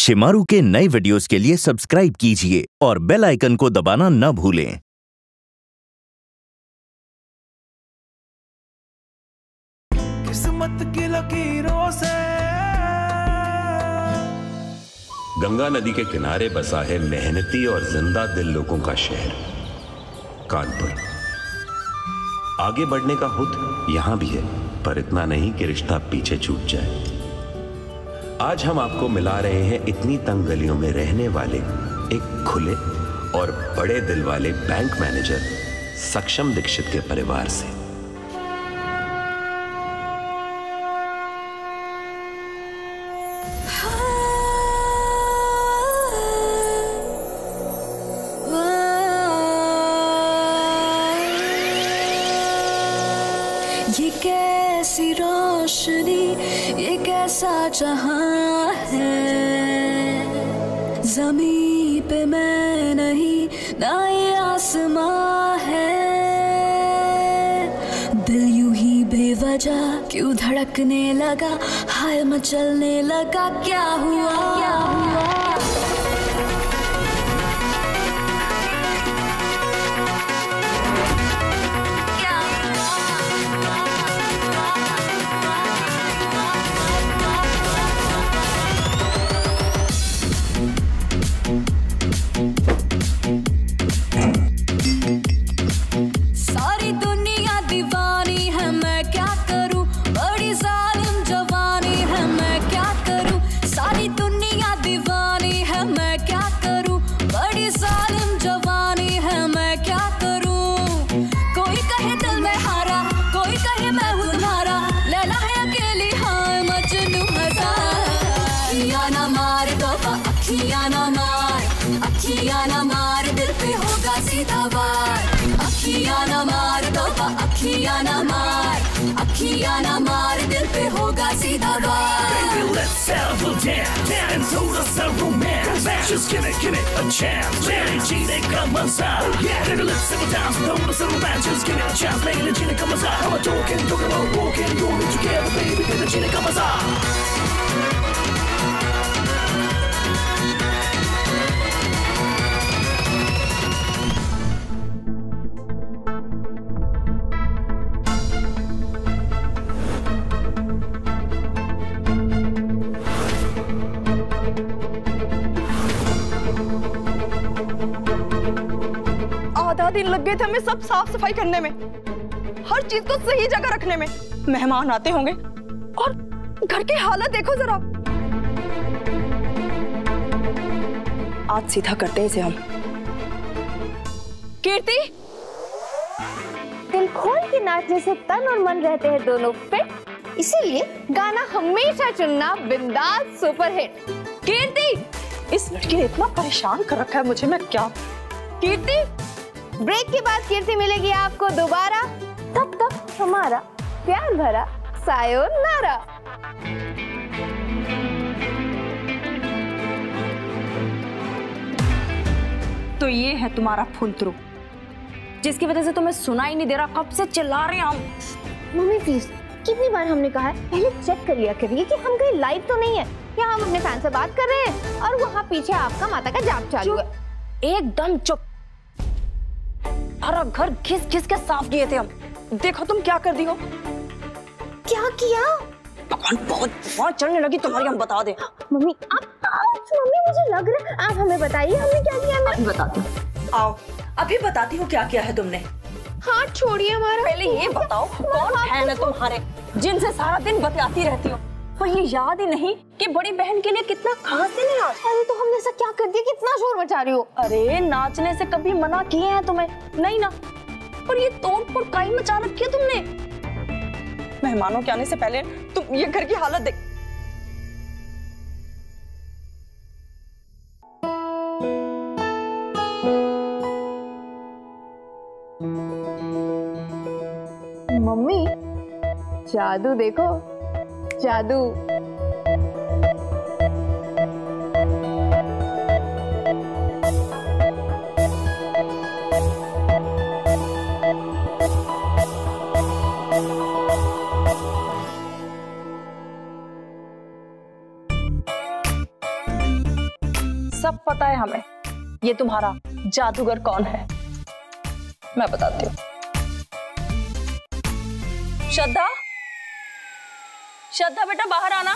शिमारू के नए वीडियोस के लिए सब्सक्राइब कीजिए और बेल आइकन को दबाना न भूलें। किस्मत की लकीरों से गंगा नदी के किनारे बसा है मेहनती और जिंदा दिल लोगों का शहर कानपुर। आगे बढ़ने का हुद यहां भी है, पर इतना नहीं कि रिश्ता पीछे छूट जाए। आज हम आपको मिला रहे हैं इतनी तंग गलियों में रहने वाले एक खुले और बड़े दिल वाले बैंक मैनेजर सक्षम दीक्षित के परिवार से। ये कैसी रोशनी, ये कैसा जहां है, ज़मीं पे मैं नहीं ना ये आसमां है। दिल यूं ही बेवजह क्यों धड़कने लगा, हाय मचलने लगा, क्या हुआ क्या हुआ। अखियां ना मार, दिल पे होगा सीधा वार। अखियां ना मार तोबा, अखियां ना मार, अखियां ना मार, दिल पे होगा सीधा वार। Baby, let's settle down and do the romance. Just give it a chance. Mary Jean come inside. Yeah, baby, let's settle down. So don't listen to romance. Just give it a chance. Mary Jean come inside. I'm a talking about walking. You and me together, baby. Mary Jean come inside. दिन लग गए थे हमें सब साफ सफाई करने में, हर चीज को सही जगह रखने में। मेहमान आते होंगे और घर की हालत देखो जरा। आज सीधा करते हैं इसे हम। कीर्ति, दिल खोल के नाचने से तन और मन रहते हैं दोनों फिट, इसीलिए गाना हमेशा चुनना बिंदास सुपरहिट। कीर्ति, इस लड़की ने इतना परेशान कर रखा है मुझे, मैं क्या। कीर्ति, ब्रेक के बाद कीर्ति मिलेगी आपको दोबारा, तब तक हमारा प्यार भरा सायोनारा। तो ये है तुम्हारा फुल थ्रू, जिसकी वजह से तुम्हें सुना ही नहीं दे रहा, कब से चिल्ला रहे हैं हम। मम्मी प्लीज, कितनी बार हमने कहा है, पहले चेक कर लिया करिए कि हम कहीं लाइव तो नहीं है, या हम अपने फैन से बात कर रहे हैं और वहाँ पीछे आपका माता का जाप चालू है। एकदम चुप। सारा घर घिस घिस के साफ किए थे हम, देखो तुम क्या कर दी हो। क्या किया? भगवान, बहुत चढ़ने लगी तुम्हारी, हम बता दे। मम्मी मम्मी मुझे लग रहा है आप हमें बताइए हमने क्या किया। मैं बताती हूँ, आओ अभी बताती हूँ क्या किया है तुमने। हाथ छोड़िए हमारा। पहले ये बताओ कौन बहन है तुम्हारे जिनसे सारा दिन बतियाती रहती हो, और ये याद ही नहीं कि बड़ी बहन के लिए कितना खास दिन है आज। अरे तो हमने ऐसा क्या कर दिया, कितना शोर मचा रही हो। अरे नाचने से कभी मना किए हैं तुम्हें? नहीं ना। और ये तोड़-फोड़ काई मचा रखी है तुमने। मेहमानों के आने से पहले तुम ये घर की हालत देख। मम्मी, जादू देखो, जादू। सब पता है हमें ये तुम्हारा जादूगर कौन है। मैं बताती हूँ। श्रद्धा, श्रद्धा बेटा बाहर आना।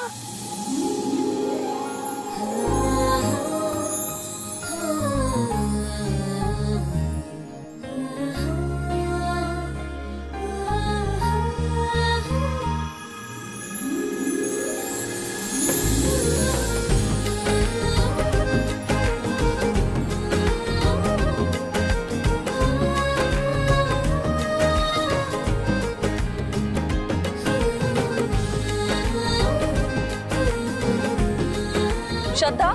श्रद्धा,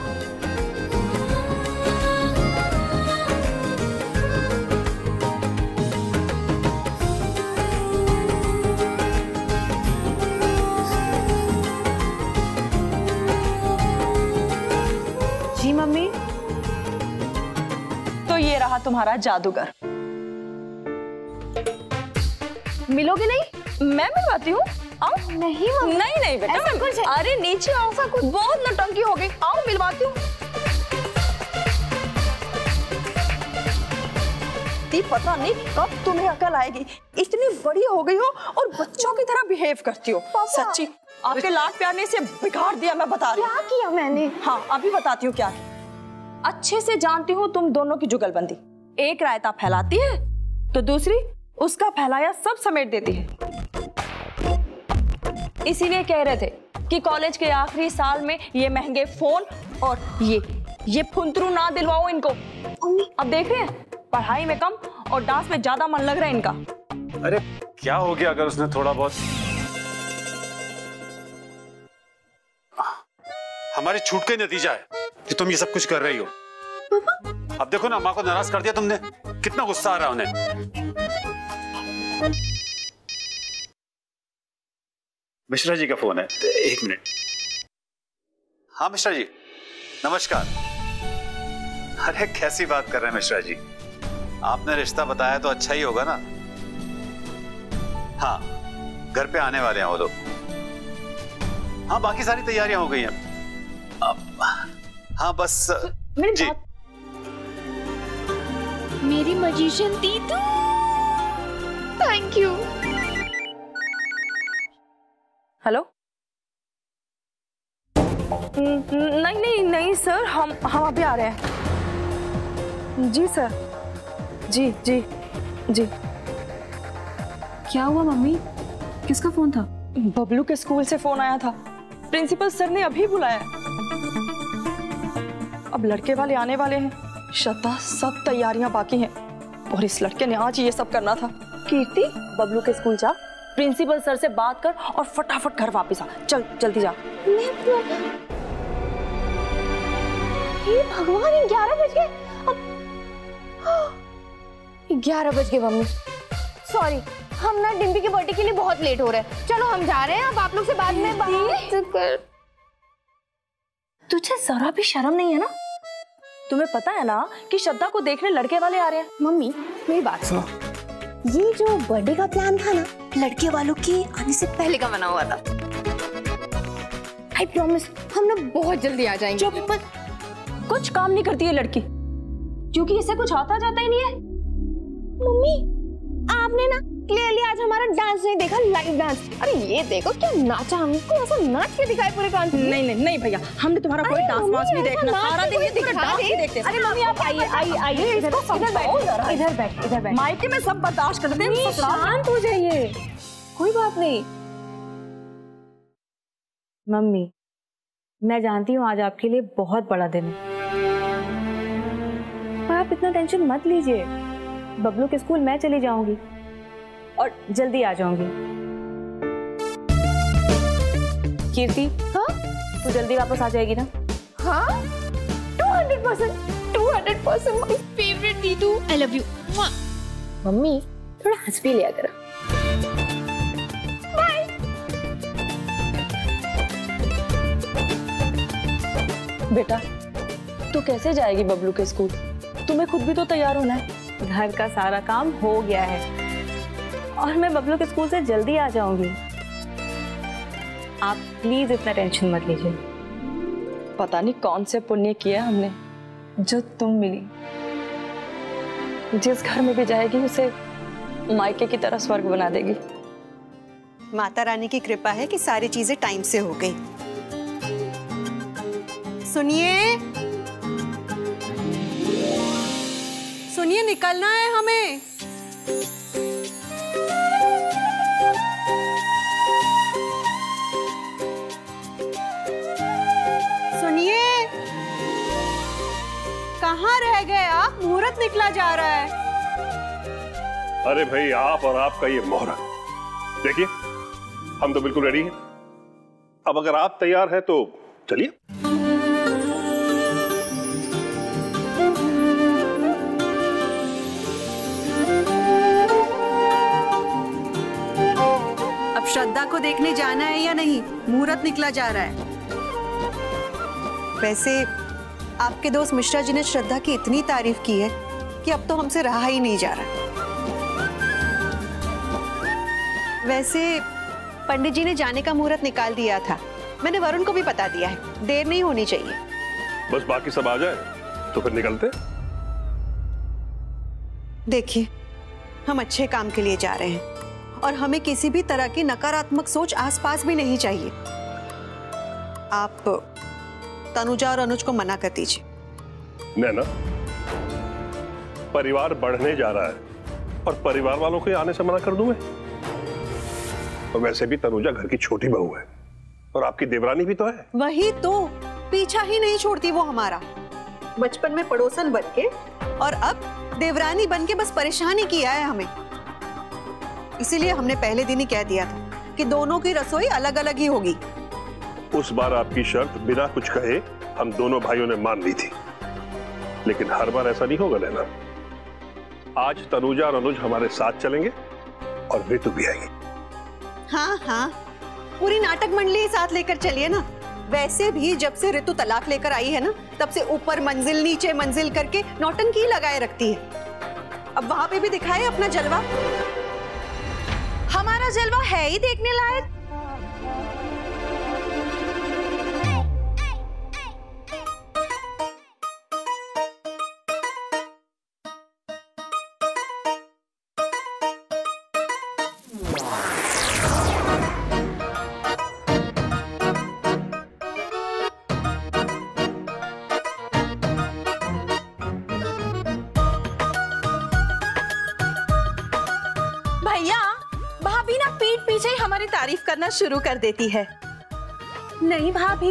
जी मम्मी। तो ये रहा तुम्हारा जादूगर। मिलोगे नहीं? मैं मिलवाती हूँ। आओ। नहीं मम्मी। नहीं बेटा, मैं कुछ। अरे नीचे आओ। सा कुछ बहुत नौटंकी हो गई। आओ मिलवाती हूँ। पता नहीं कब तुम्हें अकल आएगी। इतनी बड़ी हो गई हो और बच्चों की तरह बिहेव करती हो। सच्ची आपके लाड प्यार ने इसे बिगाड़ दिया। मैं बता रही हूँ। क्या किया मैंने? हाँ अभी बताती हूँ क्या किया। अच्छे से जानती हूँ तुम दोनों की जुगलबंदी। एक रायता फैलाती है तो दूसरी उसका फैलाया सब समेट देती है। इसीलिए कह रहे थे कि कॉलेज के आखिरी साल में ये महंगे फोन और ये फुंतरू ना दिलवाओ इनको। अब देख रहे हैं पढ़ाई में कम और डांस में ज्यादा मन लग रहा है इनका। अरे क्या हो गया अगर उसने थोड़ा बहुत हमारी छूट का नतीजा है कि तुम ये सब कुछ कर रही हो। अब देखो ना, माँ को नाराज कर दिया तुमने। कितना गुस्सा आ रहा है उन्हें। मिश्रा जी का फोन है, एक मिनट। हाँ मिश्रा जी, नमस्कार। अरे कैसी बात कर रहे हैं मिश्रा जी, आपने रिश्ता बताया तो अच्छा ही होगा ना। हाँ घर पे आने वाले हैं वो लोग। हाँ बाकी सारी तैयारियां हो गई हैं। हाँ बस जी। मेरी मजिशियन दीदू, थैंक यू। हेलो। नहीं सर, हम अभी आ रहे हैं। जी सर। जी जी जी। क्या हुआ मम्मी? किसका फोन था? बबलू के स्कूल से फोन आया था। प्रिंसिपल सर ने अभी बुलाया। अब लड़के वाले आने वाले हैं। श्रद्धा, सब तैयारियां बाकी हैं और इस लड़के ने आज ये सब करना था। कीर्ति, बबलू के स्कूल जा, प्रिंसिपल सर से बात कर और फटाफट घर वापस आ। चल जल्दी जा। हे भगवान, 11 बज गए। 11 बज गए मम्मी। सॉरी, हम ना डिम्पी के बर्थडे के लिए बहुत लेट हो रहे हैं। चलो हम जा रहे हैं। अब आप लोग से बाद में बात कर। तुझे जरा भी शर्म नहीं है ना? तुम्हें पता है ना कि श्रद्धा को देखने लड़के वाले आ रहे हैं। मम्मी मेरी बात सुनो, ये जो बर्थडे का प्लान था ना, लड़के वालों के आने से पहले का बना हुआ था। आई प्रॉमिस, हम ना बहुत जल्दी आ जाएंगे। पर कुछ काम नहीं करती है लड़की, क्योंकि इसे कुछ आता जाता ही नहीं है। मम्मी आपने ना क्लियरली आज हमारा डांस नहीं देखा, लाइव डांस। अरे ये देखो क्या नाचा, हमको ऐसा नाच के दिखाई पूरे कान। नहीं भैया, हमने तुम्हारा कोई डांस वांस नहीं देखना। सारा दिन ये डांस ही देखते। अरे मम्मी आप आइए इधर बैठ। मायके में सब बर्दाश्त करते हैं। शांत हो जाइए, कोई बात नहीं। मम्मी मैं जानती हूँ आज आपके लिए बहुत बड़ा दिन है, पर आप इतना टेंशन मत लीजिए। बबलू के स्कूल मैं चली जाऊंगी और जल्दी आ जाऊंगी। कीर्ति, हाँ तू जल्दी वापस आ जाएगी ना? हाँ 200% माय फेवरेट दीदू, आई लव यू। मम्मी थोड़ा हंस भी लिया करो। बाय। बेटा तू कैसे जाएगी बबलू के स्कूल? तुम्हें खुद भी तो तैयार होना है। घर का सारा काम हो गया है और मैं बबलू के स्कूल से जल्दी आ जाऊंगी। आप प्लीज इतना टेंशन मत लीजिए। पता नहीं कौन से पुण्य किया हमने जो तुम मिली, जिस घर में भी जाएगी उसे मायके की तरह स्वर्ग बना देगी। माता रानी की कृपा है कि सारी चीजें टाइम से हो गई। सुनिए सुनिए, निकलना है हमें। सुनिए, कहाँ रह गए आप? मुहूर्त निकला जा रहा है। अरे भाई, आप और आपका ये मुहूर्त देखिए, हम तो बिल्कुल रेडी हैं। अब अगर आप तैयार हैं तो चलिए। अब श्रद्धा को देखने जाना है या नहीं? मुहूर्त निकला जा रहा है। वैसे आपके दोस्त मिश्रा जी ने श्रद्धा की इतनी तारीफ की है कि अब तो हमसे रहा ही नहीं जा रहा। वैसे पंडित जी ने जाने का मुहूर्त निकाल दिया था, मैंने वरुण को भी बता दिया है, देर नहीं होनी चाहिए। बस बाकी सब आ जाए तो फिर निकलते। देखिए, हम अच्छे काम के लिए जा रहे हैं और हमें किसी भी तरह की नकारात्मक सोच आसपास भी नहीं चाहिए। आप तनुजा और अनुज को मना कर दीजिए। नैना, परिवार बढ़ने जा रहा है और परिवार वालों के आने से मना कर दूं मैं? और वैसे भी तनुजा घर की छोटी बहू है और आपकी देवरानी भी तो है। वही तो, पीछा ही नहीं छोड़ती वो हमारा। बचपन में पड़ोसन बन के और अब देवरानी बन के बस परेशानी किया है हमें। इसीलिए हमने पहले दिन ही कह दिया था कि दोनों की रसोई अलग अलग ही होगी। उस बार आपकी शर्त बिना कुछ कहे हम दोनों भाइयों ने मान ली थी, लेकिन हर बार ऐसा नहीं होगा नैना। आज तनुजा और अनुज हमारे साथ चलेंगे और ऋतु भी आएगी। हाँ हाँ, पूरी नाटक मंडली ही साथ लेकर चलिए ना। वैसे भी जब से ऋतु तलाक लेकर आई है ना, तब से ऊपर मंजिल नीचे मंजिल करके नौटंकी लगाए रखती है। अब वहां पे भी दिखाए अपना जलवा। हमारा जलवा है ही देखने लायक। हमारी तारीफ करना शुरू कर देती है। नहीं भाभी,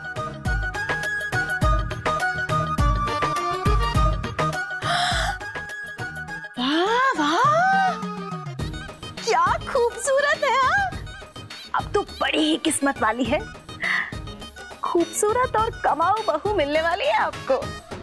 वाह वाह, क्या खूबसूरत है। अब तो बड़ी ही किस्मत वाली है, खूबसूरत और कमाऊ बहू मिलने वाली है आपको।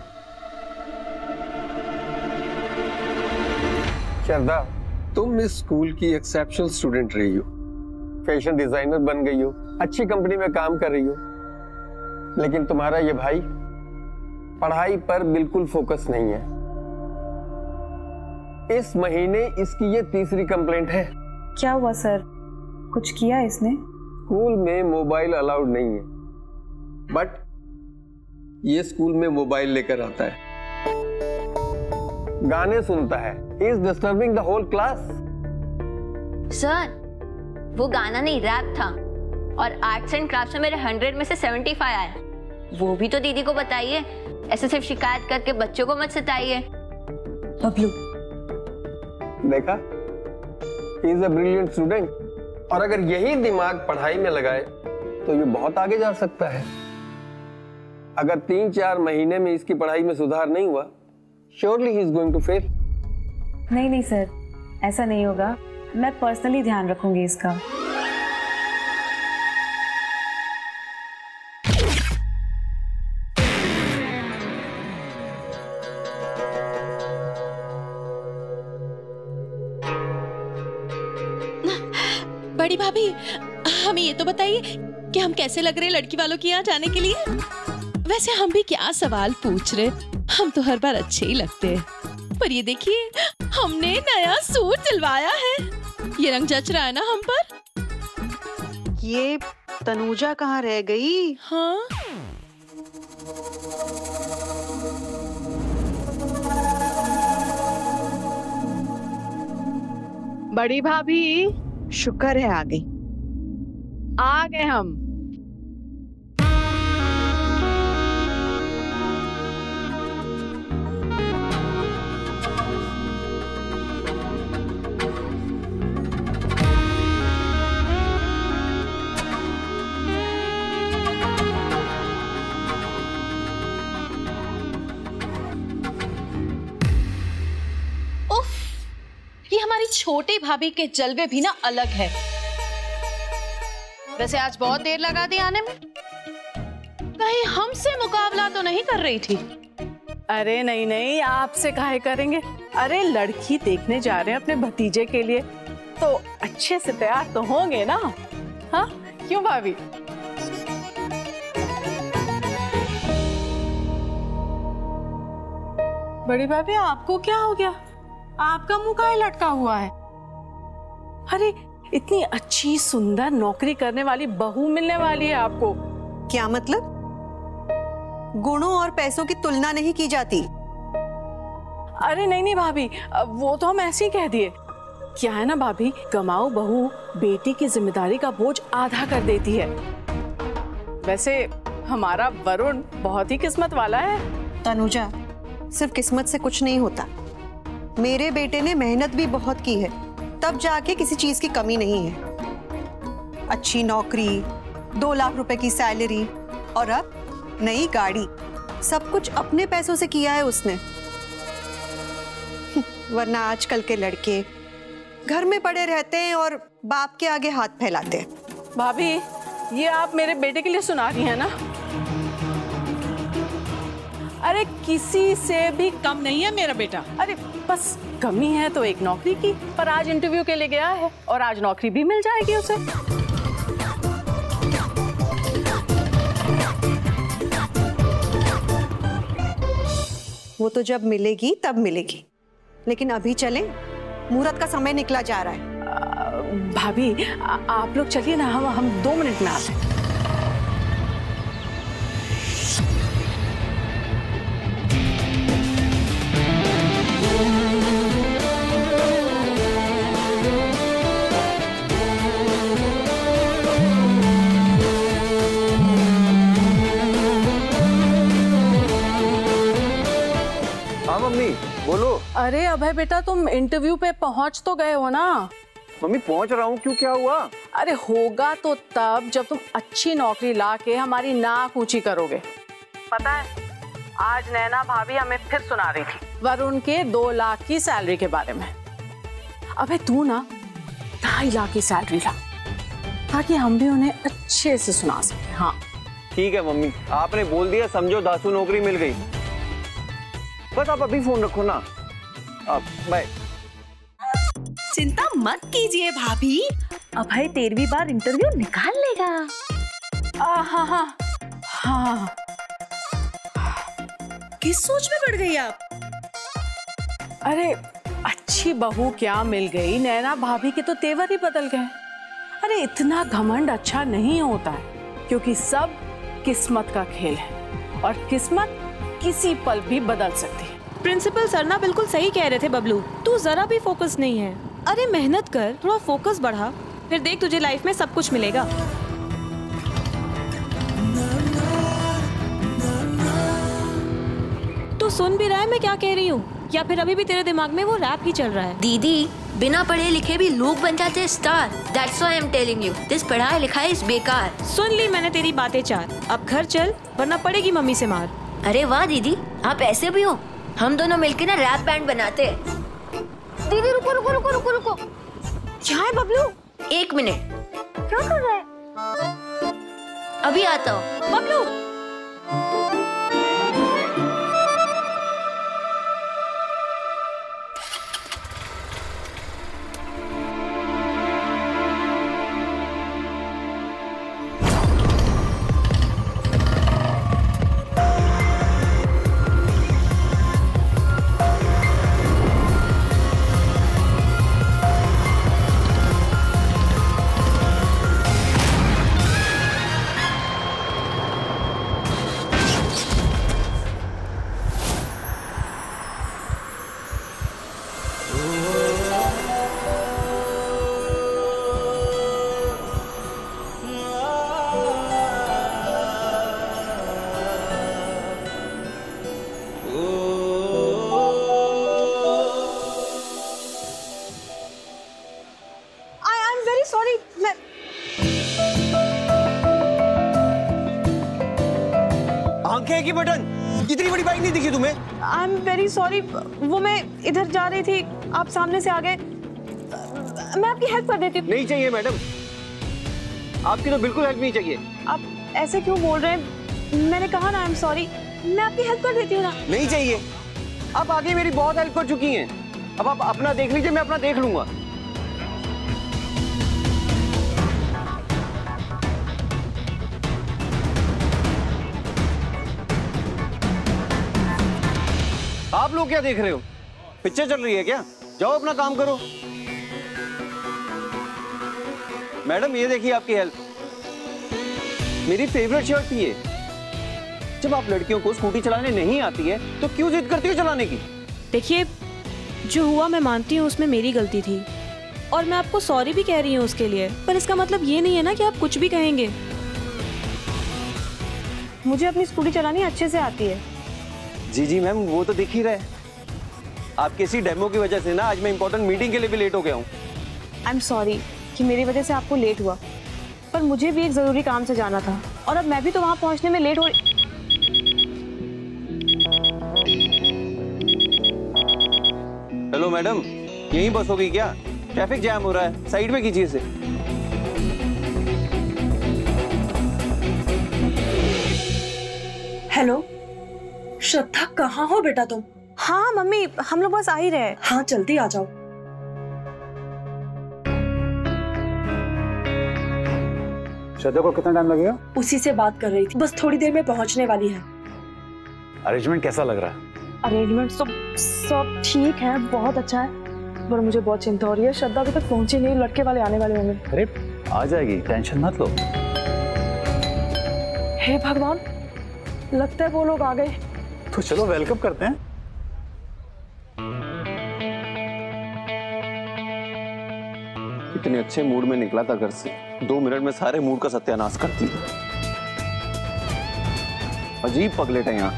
श्रद्धा, तुम इस स्कूल की एक्सेप्शनल स्टूडेंट रही हो, फैशन डिजाइनर बन गई हो, अच्छी कंपनी में काम कर रही हो, लेकिन तुम्हारा ये भाई पढ़ाई पर बिल्कुल फोकस नहीं है। इस महीने इसकी ये तीसरी कंप्लेंट है। क्या हुआ सर, कुछ किया इसने? स्कूल में मोबाइल अलाउड नहीं है, बट ये स्कूल में मोबाइल लेकर आता है, गाने सुनता है। He is disturbing the whole class. Sir, वो गाना नहीं, रैप था, और आर्ट्स एंड क्राफ्ट्स में मेरे 100 में से 75 आया। वो भी तो दीदी को बताइए, ऐसे सिर्फ शिकायत करके बच्चों को मत सताइए। बबलू, देखा, he is a brilliant student, और अगर यही दिमाग पढ़ाई में लगाए तो ये बहुत आगे जा सकता है। अगर 3-4 महीने में इसकी पढ़ाई में सुधार नहीं हुआ, surely he is going to fail. नहीं नहीं सर, ऐसा नहीं होगा, मैं पर्सनली ध्यान रखूंगी इसका। बड़ी भाभी, हमें ये तो बताइए कि हम कैसे लग रहे लड़की वालों के यहाँ जाने के लिए? वैसे हम भी क्या सवाल पूछ रहे, हम तो हर बार अच्छे ही लगते हैं, पर ये देखिए हमने नया सूट सिलवाया है, ये रंग जच रहा है ना हम पर। ये तनुजा कहाँ रह गई? हाँ, बड़ी भाभी शुक्र है आ गई। आ गए हम। ये हमारी छोटी भाभी के जलवे भी ना अलग है। वैसे आज बहुत देर लगा दी आने में। कहीं हमसे मुकाबला तो नहीं कर रही थी? अरे नहीं नहीं, आपसे काहे करेंगे। अरे लड़की देखने जा रहे हैं अपने भतीजे के लिए, तो अच्छे से तैयार तो होंगे ना। हाँ क्यों भाभी? बड़ी भाभी आपको क्या हो गया? आपका मुंह काहे लटका हुआ है? अरे इतनी अच्छी सुंदर नौकरी करने वाली बहू मिलने वाली है आपको। क्या मतलब? गुणों और पैसों की तुलना नहीं की जाती। अरे नहीं नहीं भाभी, वो तो हम ऐसे ही कह दिए। क्या है ना भाभी, कमाऊ बहू बेटी की जिम्मेदारी का बोझ आधा कर देती है। वैसे हमारा वरुण बहुत ही किस्मत वाला है। तनुजा, सिर्फ किस्मत से कुछ नहीं होता। मेरे बेटे ने मेहनत भी बहुत की है, तब जाके किसी चीज की कमी नहीं है। अच्छी नौकरी, 2 लाख रुपए की सैलरी और अब नई गाड़ी, सब कुछ अपने पैसों से किया है उसने। वरना आजकल के लड़के घर में पड़े रहते हैं और बाप के आगे हाथ फैलाते हैं। भाभी ये आप मेरे बेटे के लिए सुना रही हैं ना? अरे किसी से भी कम नहीं है मेरा बेटा। अरे बस कमी है तो एक नौकरी की, पर आज इंटरव्यू के लिए गया है और आज नौकरी भी मिल जाएगी उसे। वो तो जब मिलेगी तब मिलेगी, लेकिन अभी चले, मुहूर्त का समय निकला जा रहा है। भाभी आप लोग चलिए ना, हम 2 मिनट में आते हैं। मम्मी बोलो। अरे अभय बेटा, तुम इंटरव्यू पे पहुंच तो गए हो ना? मम्मी पहुंच रहा हूँ, क्यों क्या हुआ? अरे होगा तो तब जब तुम अच्छी नौकरी लाके हमारी नाक ऊंची करोगे। पता है आज नैना भाभी हमें फिर सुना रही थी वरुण के 2 लाख की सैलरी के बारे में। अबे तू ना 2.5 लाख की सैलरी ला, ताकि हम भी उन्हें अच्छे से सुना सके। हाँ ठीक है मम्मी, आपने बोल दिया, समझो दासू नौकरी मिल गई। बस आप अभी फोन रखो ना। अब बाय। चिंता मत कीजिए भाभी, अभय 13वीं बार इंटरव्यू निकाल लेगा। हाँ हाँ हाँ। किस सोच में पड़ गई आप? अरे अच्छी बहू क्या मिल गई, नैना भाभी के तो तेवर ही बदल गए। अरे इतना घमंड अच्छा नहीं होता है, क्योंकि सब किस्मत का खेल है और किस्मत किसी पल भी बदल सकती है। प्रिंसिपल सर ना बिल्कुल सही कह रहे थे बबलू, तू जरा भी फोकस नहीं है। अरे मेहनत कर, थोड़ा फोकस बढ़ा, फिर देख तुझे लाइफ में सब कुछ मिलेगा। तू सुन भी रहा है मैं क्या कह रही हूँ, या फिर अभी भी तेरे दिमाग में वो रैप ही चल रहा है? दीदी बिना पढ़े लिखे भी लोग बन जाते हैं star. That's why I'm telling you, this पढ़ाई लिखाई इस बेकार। सुन ली मैंने तेरी बातें 4, अब घर चल वरना पड़ेगी मम्मी से मार। अरे वाह दीदी, आप ऐसे भी हो। हम दोनों मिलकर ना रैप बैंड बनाते हैं। दीदी रुको रुको रुको रुको रुको। क्या है बबलू? 1 मिनट। क्या कर रहा है? अभी आता हूँ। बबलू बटन? इतनी बड़ी बाइक नहीं दिखी तुम्हें? आई एम वेरी सॉरी, वो मैं इधर जा रही थी, आप सामने से आ गए। मैं आपकी हेल्प कर देती हूँ। नहीं चाहिए मैडम, आपकी तो बिल्कुल हेल्प नहीं चाहिए। आप ऐसे क्यों बोल रहे हैं? मैंने कहा ना आई एम सॉरी, मैं आपकी हेल्प कर देती हूँ ना। नहीं चाहिए, आप आगे मेरी बहुत हेल्प कर चुकी हैं, अब आप अपना देख लीजिए, मैं अपना देख लूंगा। आप लोग क्या देख रहे हो? पिक्चर चल रही है क्या? जाओ अपना काम करो। मैडम ये देखिए आपकी हेल्प, मेरी फेवरेट शर्ट थी ये। जब आप लड़कियों को स्कूटी चलाने नहीं आती है तो क्यों जिद करती हो चलाने की? देखिए, जो हुआ मैं मानती हूँ उसमें मेरी गलती थी और मैं आपको सॉरी भी कह रही हूँ उसके लिए, पर इसका मतलब ये नहीं है ना कि आप कुछ भी कहेंगे। मुझे अपनी स्कूटी चलानी अच्छे से आती है। जी मैम, वो तो दिख ही रहा है। आपके इसी डेमो की वजह से ना आज मैं इंपॉर्टेंट मीटिंग के लिए भी लेट हो गया हूँ। आई एम सॉरी कि मेरी वजह से आपको लेट हुआ, पर मुझे भी एक जरूरी काम से जाना था और अब मैं भी तो वहाँ पहुँचने में लेट हो रही। हेलो मैडम, यहीं बस होगी क्या? ट्रैफिक जैम हो रहा है, साइड में कीजिए इसे। हेलो श्रद्धा, कहाँ हो बेटा तुम? हाँ मम्मी, हम लोग बस आ ही रहे। हाँ जल्दी आ जाओ। श्रद्धा को कितना टाइम लगेगा? उसी से बात कर रही थी, बस थोड़ी देर में पहुंचने वाली है। अरेंजमेंट कैसा लग रहा है? अरेंजमेंट तो सब ठीक है, बहुत अच्छा है, पर मुझे बहुत चिंता हो रही है। श्रद्धा अभी तक पहुंची नहीं, लड़के वाले आने वाले होंगे। अरे आ जाएगी, टेंशन मत लो। हे भगवान, लगता है वो लोग आ गए। तो चलो वेलकम करते हैं। इतने अच्छे मूड में निकला था घर से, 2 मिनट में सारे मूड का सत्यानाश कर दिया। अजीब पगलेट है यहाँ।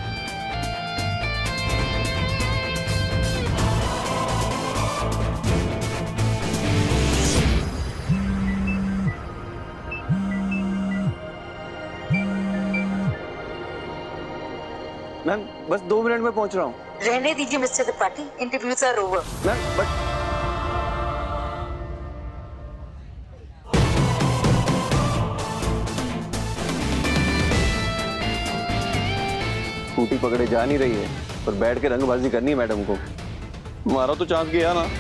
मैम बस 2 मिनट में पहुंच रहा हूँ। रहने दीजिए mister Tripathi, interviews are over. Ma'am but scooty पकड़े जा नहीं रही है, पर बैठ के रंगबाजी करनी है मैडम को। हमारा तो चांस गया ना।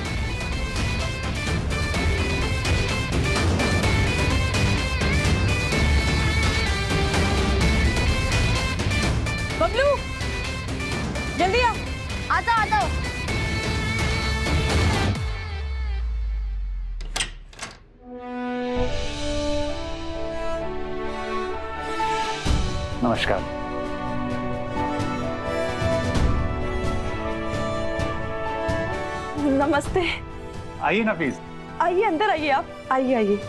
बबलू जल्दी आ। आता आता। नमस्कार। नमस्ते। आइए ना प्लीज। आइए अंदर आइए, आप आइए आइए।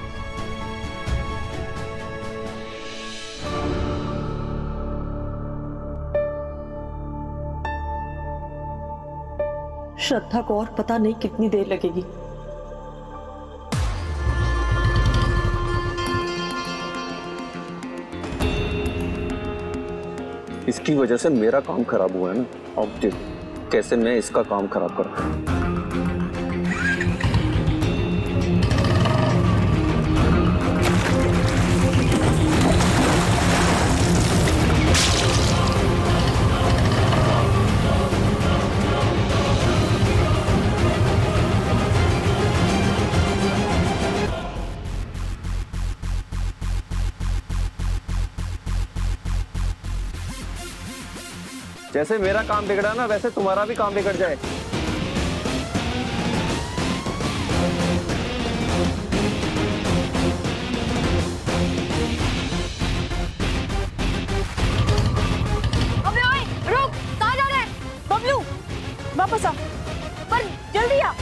श्रद्धा को और पता नहीं कितनी देर लगेगी। इसकी वजह से मेरा काम खराब हुआ है ना। अब देख कैसे मैं इसका काम खराब करूं। जैसे मेरा काम बिगड़ा ना, वैसे तुम्हारा भी काम बिगड़ जाए। अबे ओए, रुक, कहाँ जा रहे हैं? बबलू वापस आ, पर जल्दी आ।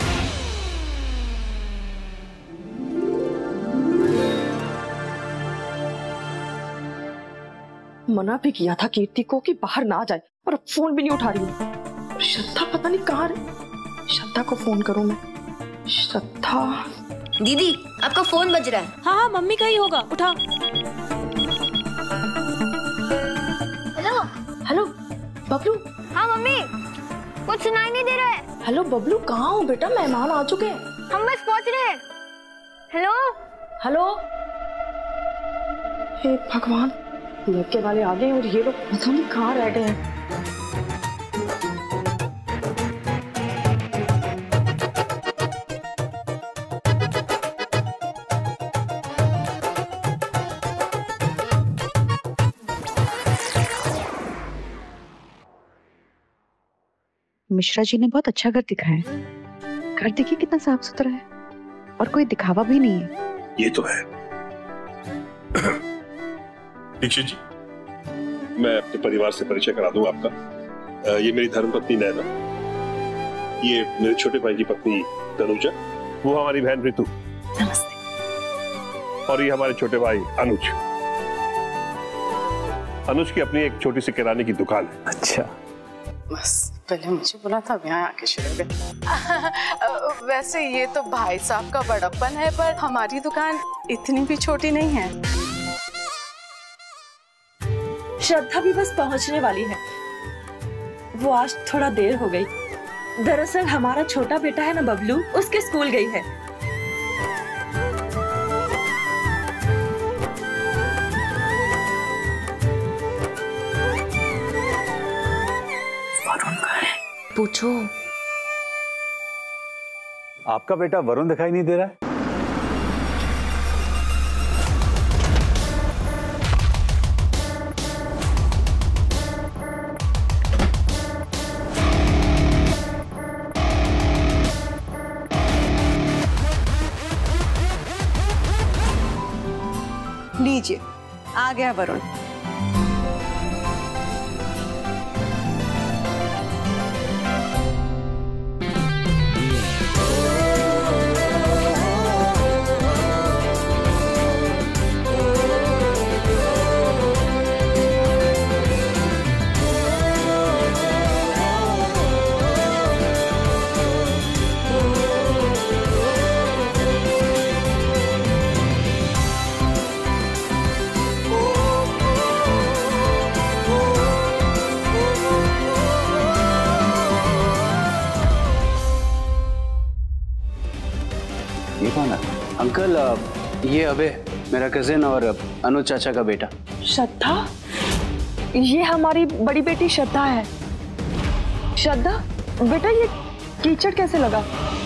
मना भी किया था कीर्ति को कि बाहर ना जाए, पर अब फोन भी नहीं उठा रही है। श्रद्धा पता नहीं कहाँ है। श्रद्धा को फोन करूं मैं। श्रद्धा दीदी, आपका फोन बज रहा है। हाँ हाँ, मम्मी का ही होगा, उठा। Hello hello Bablu. हाँ मम्मी, कुछ सुनाई नहीं दे रहा है। हेलो बबलू, कहाँ हो बेटा? मेहमान आ चुके हैं। हम बस पहुंच रहे हैं। Hello hello. हे भगवान, लड़के वाले आ गए और ये लोग पता नहीं कहाँ रह गए हैं। मिश्रा जी ने बहुत अच्छा घर दिखाया है। घर देखिए कितना साफ सुथरा है और कोई दिखावा भी नहीं है। ये तो है। दीक्षित जी, मैं अपने परिवार से परिचय करा दूं आपका। ये मेरी धर्मपत्नी नैना, ये मेरे छोटे भाई की पत्नी तनुजा, वो हमारी बहन ऋतु। नमस्ते। और ये हमारे छोटे भाई अनुज। अनुज की अपनी एक छोटी सी किराने की दुकान है। अच्छा, बस पहले मुझे बोला था, अब यहाँ आके शुरू कर। वैसे ये तो भाई साहब का बड़प्पन है, पर हमारी दुकान इतनी भी छोटी नहीं है। श्रद्धा भी बस पहुंचने वाली है। वो आज थोड़ा देर हो गई। दरअसल हमारा छोटा बेटा है ना बबलू, उसके स्कूल गई है। वरुण कहाँ है? पूछो। आपका बेटा वरुण दिखाई नहीं दे रहा है। लीजिए, आ गया वरुण। अंकल, ये अभय, मेरा कजिन और अनुज चाचा का बेटा। श्रद्धा? ये हमारी बड़ी बेटी श्रद्धा है। श्रद्धा बेटा, ये कीचड़ कैसे लगा?